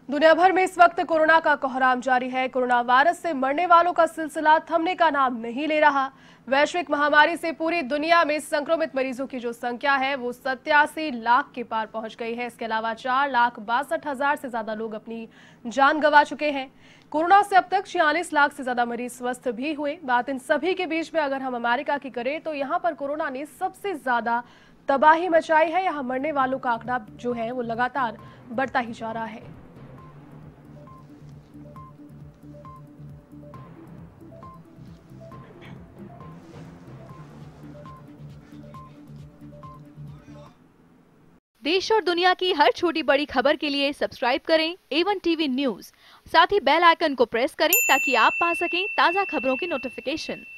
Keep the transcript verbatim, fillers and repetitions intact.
दुनिया भर में इस वक्त कोरोना का कोहराम जारी है। कोरोना वायरस से मरने वालों का सिलसिला थमने का नाम नहीं ले रहा। वैश्विक महामारी से पूरी दुनिया में संक्रमित मरीजों की जो संख्या है वो सत्तासी लाख के पार पहुंच गई है। इसके अलावा चार लाख बासठ हजार से ज्यादा लोग अपनी जान गंवा चुके हैं। कोरोना से अब तक छियालीस लाख से ज्यादा मरीज स्वस्थ भी हुए। बात इन सभी के बीच में अगर हम अमेरिका की करें तो यहाँ पर कोरोना ने सबसे ज्यादा तबाही मचाई है। यहाँ मरने वालों का आंकड़ा जो है वो लगातार बढ़ता ही जा रहा है। देश और दुनिया की हर छोटी बड़ी खबर के लिए सब्सक्राइब करें ए वन टीवी न्यूज़। साथ ही बेल आइकन को प्रेस करें ताकि आप पा सकें ताज़ा खबरों की नोटिफिकेशन।